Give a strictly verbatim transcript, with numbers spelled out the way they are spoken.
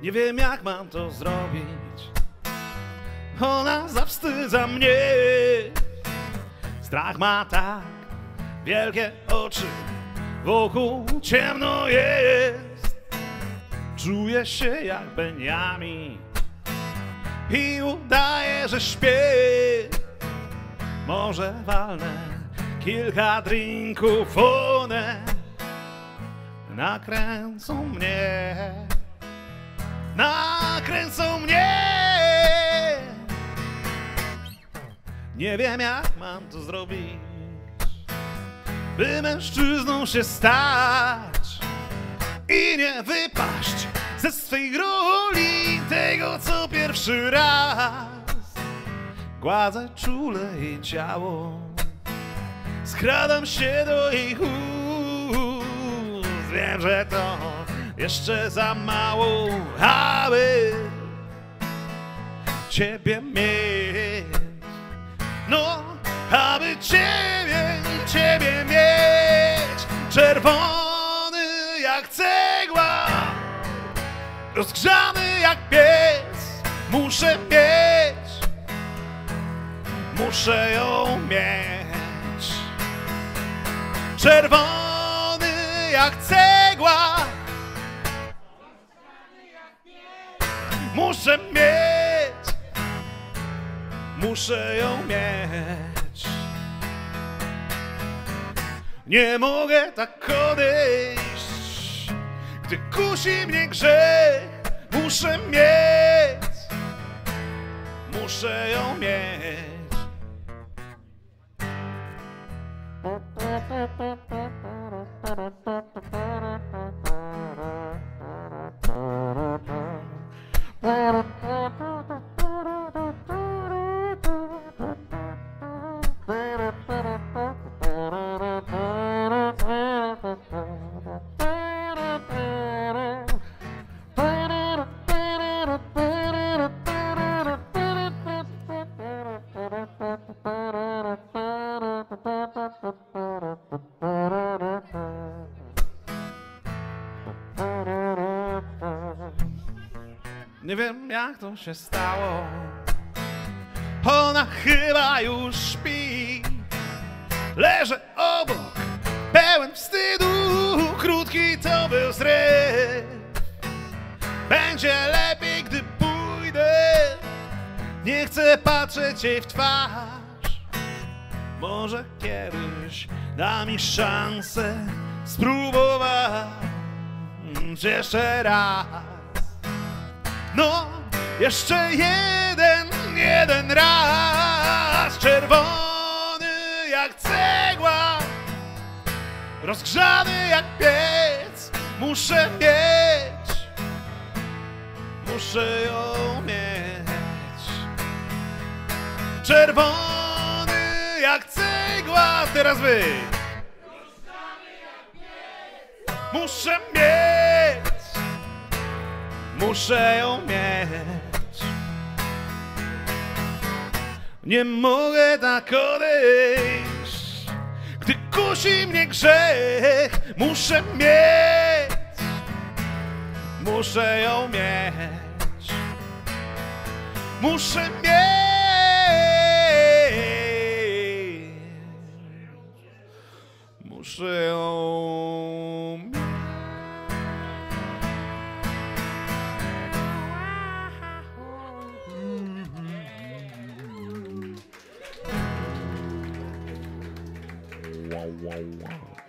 Nie wiem, jak mam to zrobić. Ona zawstydza mnie. Strach ma tak wielkie oczy, wokół ciemno jest. Czuję się jak Benjamin i udaję, że śpię. Może walnę kilka drinków, one nakręcą mnie, nakręcą mnie. Nie wiem, jak mam to zrobić, by mężczyzną się stać i nie wypaść ze swej roli tego, co pierwszy raz. Gładzę czule jej ciało, skradam się do jej ust. Wiem, że to jeszcze za mało, aby ciebie mieć. No, aby ciebie, ciebie mieć. Czerwony jak cegła, rozgrzany jak piec. Muszę mieć, muszę ją mieć. Czerwony jak cegła, muszę mieć, muszę ją mieć. Nie mogę tak odejść, gdy kusi mnie grzech. Muszę mieć, muszę ją mieć. Nie wiem, jak to się stało. Ona chyba już śpi. Leżę obok, pełen wstydu. Krótki to był zryw. Będzie lepiej, gdy pójdę. Nie chcę patrzeć jej w twarz. Może kiedyś da mi szansę spróbować jeszcze raz. No, jeszcze jeden, jeden raz. Czerwony jak cegła, rozgrzany jak piec. Muszę mieć, muszę ją mieć. Czerwony jak cegła. Teraz wy. Muszę mieć, muszę ją mieć. Nie mogę tak odejść, gdy kusi mnie grzech. Muszę mieć, muszę ją mieć. Muszę mieć, muszę ją mieć. Wow, wow, wow.